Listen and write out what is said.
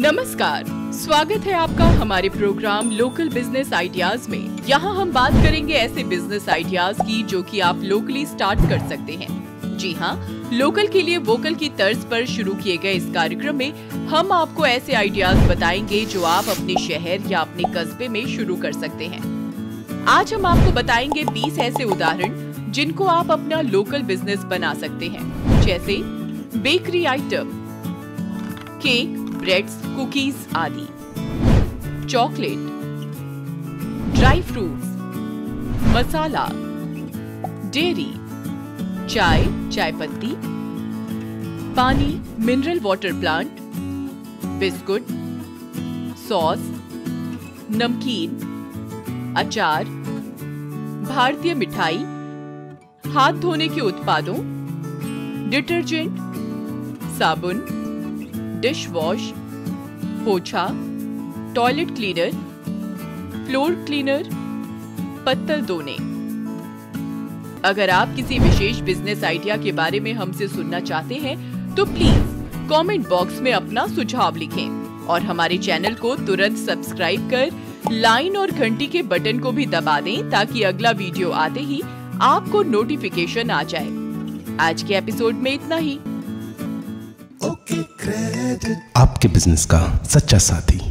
नमस्कार, स्वागत है आपका हमारे प्रोग्राम लोकल बिजनेस आइडियाज में। यहाँ हम बात करेंगे ऐसे बिजनेस आइडियाज की जो कि आप लोकली स्टार्ट कर सकते हैं। जी हाँ, लोकल के लिए वोकल की तर्ज पर शुरू किए गए इस कार्यक्रम में हम आपको ऐसे आइडियाज बताएंगे जो आप अपने शहर या अपने कस्बे में शुरू कर सकते हैं। आज हम आपको बताएंगे 20 ऐसे उदाहरण जिनको आप अपना लोकल बिजनेस बना सकते हैं, जैसे bakery item, cake, breads, cookies आदि, चॉकलेट, ड्राई फ्रूट्स, मसाला, डेयरी, चाय, चाय पत्ती, पानी, मिनरल वाटर प्लांट, बिस्कुट, सॉस, नमकीन, अचार, भारतीय मिठाई, हाथ धोने के उत्पादों, डिटर्जेंट, साबुन, डिश वॉश, पोछा, टॉयलेट क्लीनर, फ्लोर क्लीनर, पत्तल धोने। अगर आप किसी विशेष बिजनेस आइडिया के बारे में हमसे सुनना चाहते हैं तो प्लीज कमेंट बॉक्स में अपना सुझाव लिखें और हमारे चैनल को तुरंत सब्सक्राइब कर लाइन और घंटी के बटन को भी दबा दें ताकि अगला वीडियो आते ही आपको नोटिफिकेशन आ जाए। आज के एपिसोड में इतना ही। आपके बिजनेस का सच्चा साथी।